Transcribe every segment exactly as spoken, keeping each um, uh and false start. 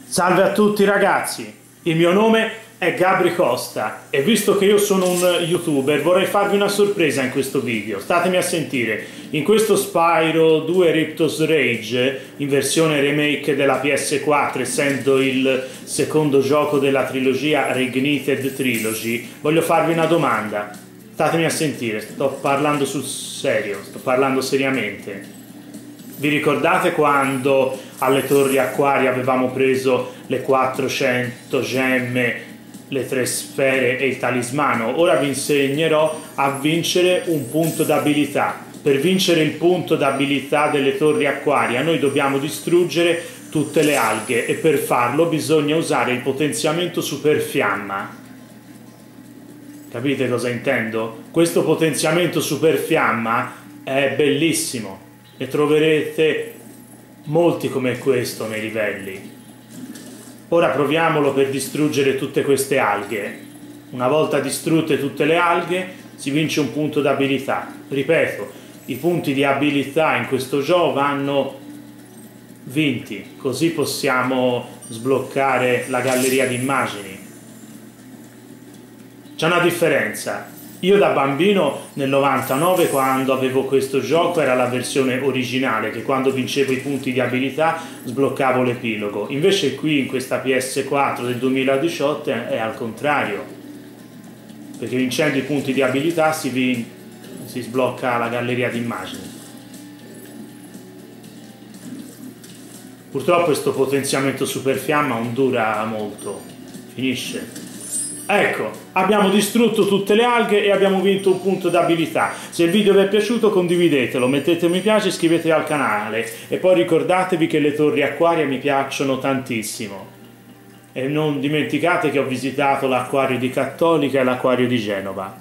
Salve a tutti ragazzi, il mio nome è Gabri Costa e visto che io sono un youtuber vorrei farvi una sorpresa in questo video. Statemi a sentire. In questo Spyro due Ripto's Rage in versione remake della P S quattro, essendo il secondo gioco della trilogia Reignited Trilogy, voglio farvi una domanda. Statemi a sentire, sto parlando sul serio, sto parlando seriamente. Vi ricordate quando alle Torri Acquarie avevamo preso le quattrocento gemme, le tre sfere e il talismano? Ora vi insegnerò a vincere un punto d'abilità. Per vincere il punto d'abilità delle Torri Acquarie noi dobbiamo distruggere tutte le alghe e per farlo bisogna usare il potenziamento super fiamma. Capite cosa intendo? Questo potenziamento super fiamma è bellissimo. Ne troverete molti come questo nei livelli. Ora proviamolo per distruggere tutte queste alghe. Una volta distrutte tutte le alghe si vince un punto d'abilità. Ripeto, i punti di abilità in questo gioco vanno vinti, così possiamo sbloccare la galleria di immagini. C'è una differenza. Io da bambino nel novantanove, quando avevo questo gioco, era la versione originale, che quando vincevo i punti di abilità sbloccavo l'epilogo. Invece qui in questa P S quattro del duemiladiciotto è al contrario, perché vincendo i punti di abilità si, vin... si sblocca la galleria di immagini. Purtroppo questo potenziamento super fiamma non dura molto, finisce. Ecco, abbiamo distrutto tutte le alghe e abbiamo vinto un punto d'abilità. Se il video vi è piaciuto condividetelo, mettete mi piace, iscrivetevi al canale e poi ricordatevi che le Torri Acquarie mi piacciono tantissimo. E non dimenticate che ho visitato l'acquario di Cattolica e l'acquario di Genova.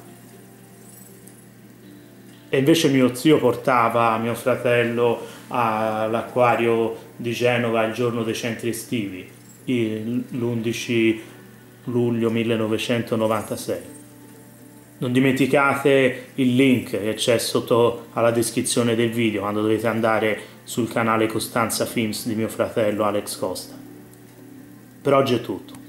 E invece mio zio portava mio fratello all'acquario di Genova il giorno dei centri estivi, l'undici luglio millenovecentonovantasei. Non dimenticate il link che c'è sotto alla descrizione del video quando dovete andare sul canale Costanza Films di mio fratello Alex Costa. Per oggi è tutto.